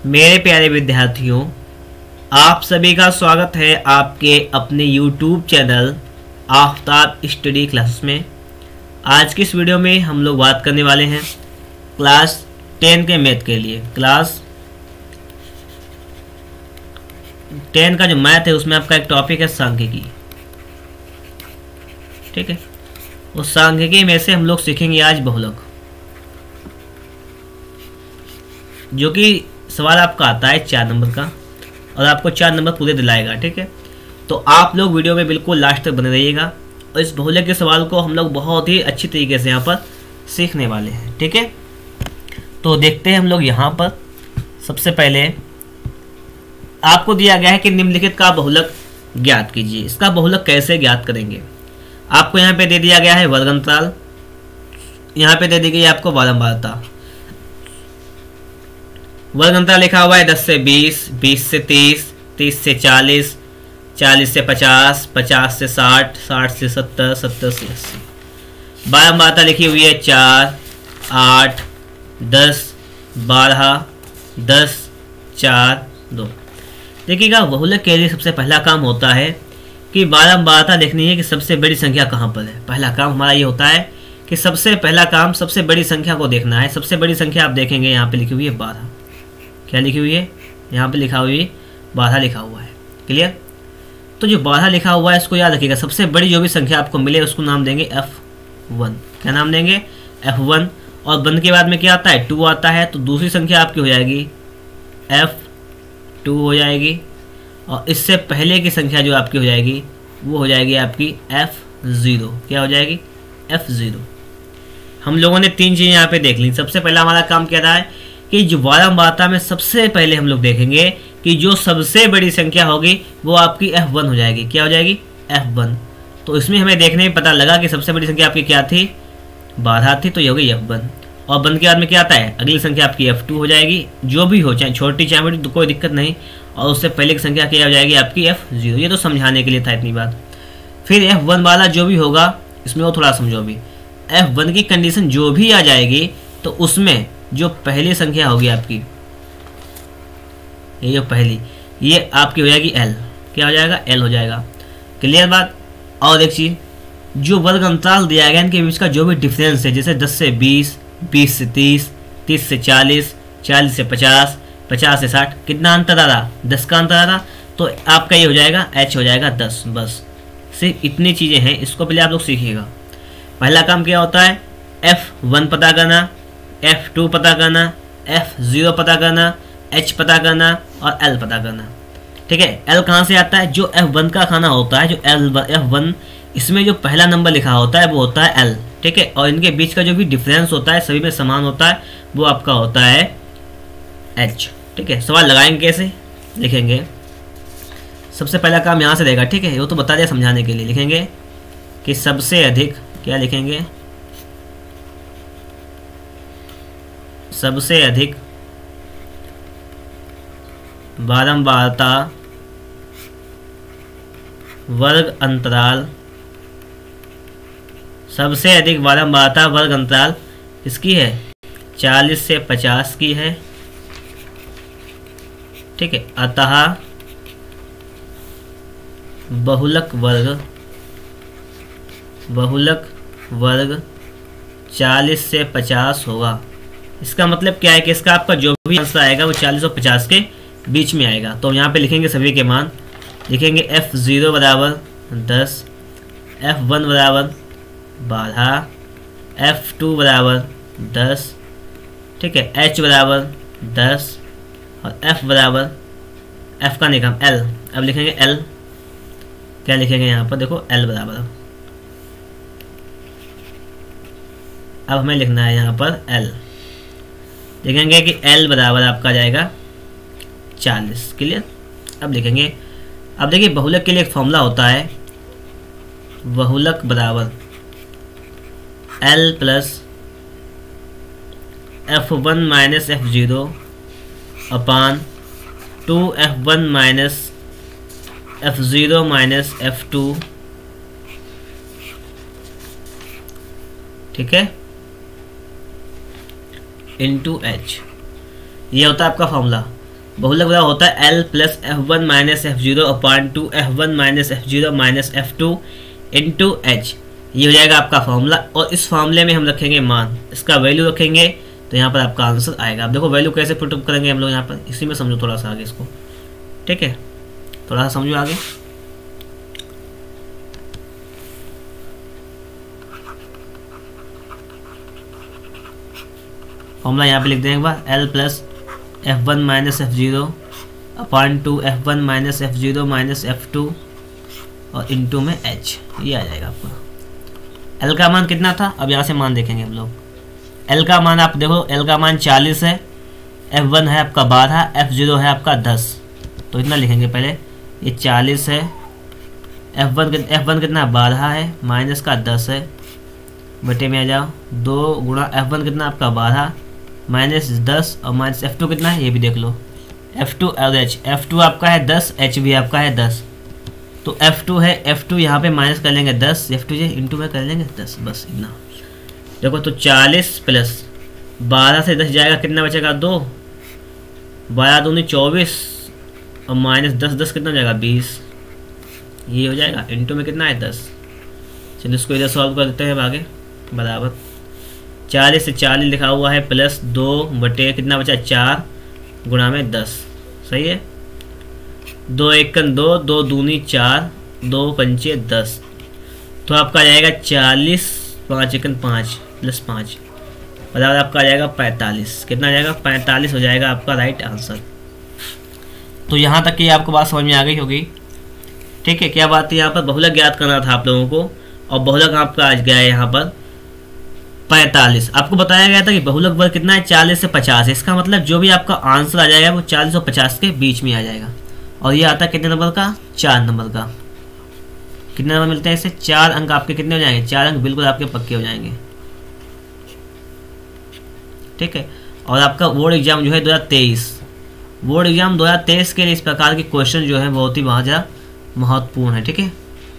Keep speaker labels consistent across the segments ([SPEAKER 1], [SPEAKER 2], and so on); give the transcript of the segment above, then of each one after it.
[SPEAKER 1] मेरे प्यारे विद्यार्थियों, आप सभी का स्वागत है आपके अपने YouTube channel Aftab study class में। आज की इस वीडियो में हम लोग बात करने वाले हैं क्लास 10 के मैथ के लिए। क्लास 10 का जो मैथ है उसमें आपका एक टॉपिक है सांख्यिकी। ठीक है, उस सांख्यिकी में से हम लोग सीखेंगे आज बहुलक, जो कि सवाल आपका आता है 4 नंबर का और आपको 4 नंबर पूरे दिलाएगा। ठीक है, तो आप लोग वीडियो में बिल्कुल लास्ट तक बने रहिएगा और इस बहुलक के सवाल को हम लोग बहुत ही अच्छी तरीके से यहाँ पर सीखने वाले हैं। ठीक है, तो देखते हैं हम लोग यहाँ पर। सबसे पहले आपको दिया गया है कि निम्नलिखित का बहुलक ज्ञात कीजिए। इसका बहुलक कैसे ज्ञात करेंगे? आपको यहाँ पे दे दिया गया है वर्ग अंतराल, यहाँ पे दे दी गई है आपको बारंबारता। वर्ग अंतराल लिखा हुआ है 10 से 20, 20 से 30, 30 से 40, 40 से 50, 50 से 60, 60 से 70, 70 से 80। बारंबारता लिखी हुई है 4, 8, 10, 12, 10, 4, 2। देखिएगा, बहुलक के लिए सबसे पहला काम होता है कि बारंबारता देखनी है कि सबसे बड़ी संख्या कहाँ पर है। पहला काम हमारा ये होता है कि सबसे पहला काम सबसे बड़ी संख्या को देखना है। सबसे बड़ी संख्या आप देखेंगे यहाँ पे लिखी हुई है 12। क्या लिखी हुई है? यहाँ पे लिखा हुई 12 लिखा हुआ है। क्लियर? तो जो 12 लिखा हुआ है इसको याद रखिएगा। सबसे बड़ी जो भी संख्या आपको मिले उसको नाम देंगे F1। क्या नाम देंगे? F1। और 1 के बाद में क्या आता है? 2 आता है। तो दूसरी संख्या आपकी हो जाएगी F2 हो जाएगी। और इससे पहले की संख्या जो आपकी हो जाएगी वो हो जाएगी आपकी F0। क्या हो जाएगी? F0। हम लोगों ने 3 चीज़ें यहाँ पे देख ली। सबसे पहला हमारा काम क्या रहा है कि जो बारंबारता में सबसे पहले हम लोग देखेंगे कि जो सबसे बड़ी संख्या होगी वो आपकी F1 हो जाएगी। क्या हो जाएगी? F1। तो इसमें हमें देखने में पता लगा कि सबसे बड़ी संख्या आपकी क्या थी? 12 थी, तो ये हो गई F1। और 1 के बाद में क्या आता है? अगली संख्या आपकी F2 हो जाएगी। जो भी हो, चाहे छोटी चाहे बड़ी, तो कोई दिक्कत नहीं। और उससे पहले की संख्या क्या हो जाएगी? आपकी F0। ये तो समझाने के लिए था इतनी बात। फिर F1 वाला जो भी होगा इसमें वो थोड़ा समझो भी। F1 की कंडीशन जो भी आ जाएगी तो उसमें जो पहली संख्या होगी आपकी, ये जो पहली, ये आपकी हो जाएगी L। क्या हो जाएगा? L हो जाएगा। क्लियर बात? और एक चीज़, जो वर्ग अंतराल दिया गया इनके बीच का जो भी डिफरेंस है, जैसे 10 से 20, 20 से 30, 30 से 40, 40 से 50, 50 से 60, कितना अंतर आ रहा? 10 का अंतर आ रहा। तो आपका ये हो जाएगा H हो जाएगा 10। बस सिर्फ इतनी चीज़ें हैं, इसको पहले आप लोग सीखिएगा। पहला काम क्या होता है? F1 पता करना, F2 पता करना, F0 पता करना, H पता करना और L पता करना। ठीक है, L कहाँ से आता है? जो F1 का खाना होता है, जो F1, इसमें जो पहला नंबर लिखा होता है वो होता है L। ठीक है, और इनके बीच का जो भी डिफरेंस होता है सभी में समान होता है, वो आपका होता है H। ठीक है, सवाल लगाएंगे कैसे? लिखेंगे सबसे पहला काम यहाँ से रहेगा। ठीक है, वो तो बता दिया समझाने के लिए। लिखेंगे कि सबसे अधिक, क्या लिखेंगे? सबसे अधिक बारंबारता वर्ग अंतराल, सबसे अधिक बारंबारता वर्ग अंतराल इसकी है 40 से 50 की है। ठीक है, अतः बहुलक वर्ग 40 से 50 होगा। इसका मतलब क्या है कि इसका आपका जो भी आंसर आएगा वो 40 और 50 के बीच में आएगा। तो यहाँ पे लिखेंगे सभी के मान। लिखेंगे F0 बराबर 10, F1 बराबर 12, F2 बराबर 10, ठीक है, H बराबर 10 और F बराबर, F का निकाम L। अब लिखेंगे L। क्या लिखेंगे यहाँ पर? देखो L बराबर, अब हमें लिखना है यहाँ पर L। लिखेंगे कि L बराबर आपका जाएगा 40। क्लियर? अब लिखेंगे, अब देखिए बहुलक के लिए एक फॉर्मूला होता है, बहुलक बराबर L plus F1 minus F0 upon 2F1 minus F0 minus F2। ठीक है, इंटू एच, ये होता है आपका फॉर्मूला। बहुलक बराबर होता है L plus F1 minus F0 upon two F1 minus F0 minus F2 into H। ये हो जाएगा आपका फॉर्मूला, और इस फॉर्मूले में हम रखेंगे मान, इसका वैल्यू रखेंगे तो यहाँ पर आपका आंसर आएगा। अब देखो वैल्यू कैसे पुट अप करेंगे हम लोग यहाँ पर, इसी में समझो थोड़ा सा आगे इसको, ठीक है, थोड़ा सा समझो आगे। फॉर्मूला यहाँ पे लिख देंगे एक बार, L plus F1 minus F0 upon two F1 minus F0 minus F2 और इंटू में H, ये आ जाएगा आपका। L का मान कितना था, अब यहाँ से मान देखेंगे हम लोग। L का मान आप देखो, L का मान 40 है, F1 है आपका 12, F0 है आपका 10, तो इतना लिखेंगे पहले, ये 40 है, F1 कितना 12 है, माइनस का 10 है, बटे में आ जाओ 2 गुणा F1 कितना आपका 12 माइनस 10 और माइनस F2 कितना है ये भी देख लो, F2 और H, F2 आपका है 10, H भी आपका है 10, तो F2 है, F2 यहाँ पे माइनस कर लेंगे 10, F2 जो इंटू में कर लेंगे 10, बस इतना। देखो तो 40 प्लस 12 से 10 जाएगा, कितना बचेगा 2, 12 दूनी 24 और माइनस 10, 10 कितना हो जाएगा 20, ये हो जाएगा, इंटू में कितना है 10। चलिए इसको इधर सॉल्व कर देते हैं आगे, बराबर 40 से 40 लिखा हुआ है प्लस 2 बटे कितना बचा 4 गुणा में 10, सही है, 2 एकन 2, 2 दूनी 4, 2 पंचे 10, तो आपका आ जाएगा 40, 5 एकन 5 प्लस 5 बराबर आपका आ जाएगा 45, कितना आ जाएगा 45 हो जाएगा आपका राइट आंसर। तो यहाँ तक की आपको बात समझ में आ गई होगी, ठीक है। क्या बात है, यहाँ पर बहुलक ज्ञात करना था आप लोगों को, और बहुलक आपका आज गया है यहाँ पर 45। आपको बताया गया था कि बहुलक वर्ग कितना है 40 से 50 है, इसका मतलब जो भी आपका आंसर आ जाएगा वो 40 और 50 के बीच में आ जाएगा। और ये आता है कितने नंबर का, 4 नंबर का। कितने नंबर मिलते हैं इससे, 4 अंक आपके कितने हो जाएंगे, 4 अंक बिल्कुल आपके पक्के हो जाएंगे, ठीक है। और आपका बोर्ड एग्जाम जो है 2023, बोर्ड एग्जाम 2023 के लिए इस प्रकार के क्वेश्चन जो है बहुत ही बहुत ज़्यादा महत्वपूर्ण है, ठीक है।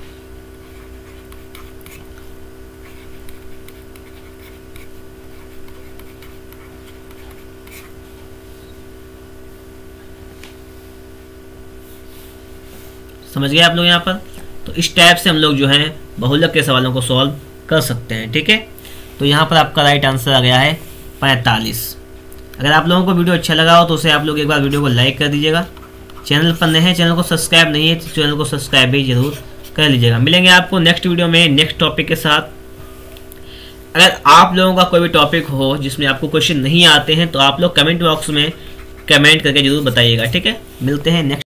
[SPEAKER 1] समझ गए आप लोग यहाँ पर। तो इस टाइप से हम लोग जो है बहुलक के सवालों को सॉल्व कर सकते हैं, ठीक है। तो यहाँ पर आपका राइट आंसर आ गया है 45। अगर आप लोगों को वीडियो अच्छा लगा हो तो उसे आप लोग एक बार वीडियो को लाइक कर दीजिएगा। चैनल पर नए हैं, चैनल को सब्सक्राइब नहीं है तो चैनल को सब्सक्राइब भी जरूर कर लीजिएगा। मिलेंगे आपको नेक्स्ट वीडियो में नेक्स्ट टॉपिक के साथ। अगर आप लोगों का कोई भी टॉपिक हो जिसमें आपको क्वेश्चन नहीं आते हैं तो आप लोग कमेंट बॉक्स में कमेंट करके जरूर बताइएगा, ठीक है। मिलते हैं नेक्स्ट